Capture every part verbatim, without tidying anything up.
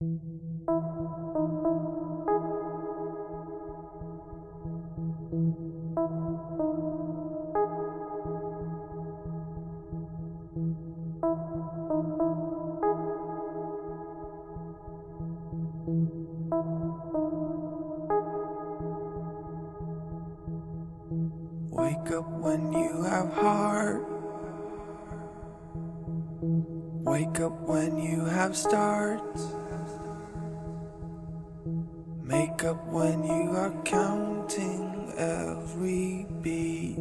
Wake up when you have heart. Wake up when you have starts. Make up when you are counting every beat.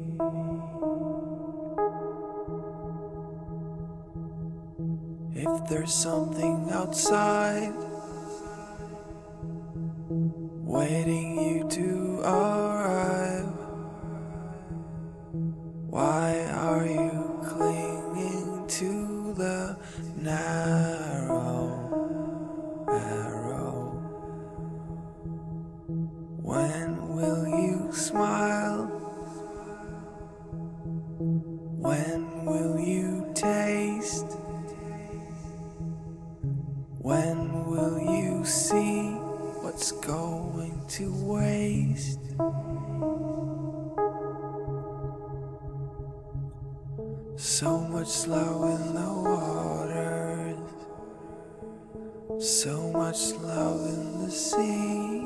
If there's something outside waiting you to arrive, why are you clinging to the narrow arrow? When will you smile? When will you taste? When will you see what's going to waste? So much love in the waters, so much love in the sea.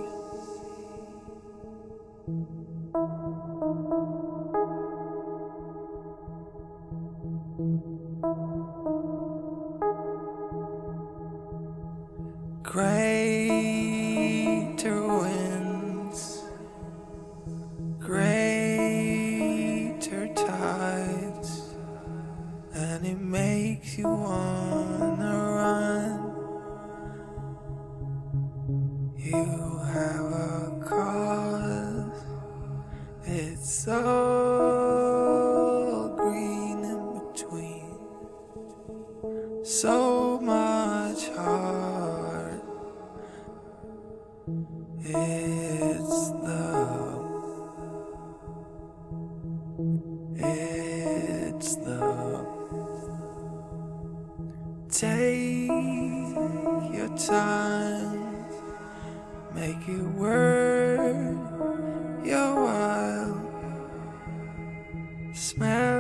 Greater winds, greater tides, and it makes you wanna run. You have a cause, it's all green in between, so much heart. It's the, it's the, take your time, make it worth your while, smell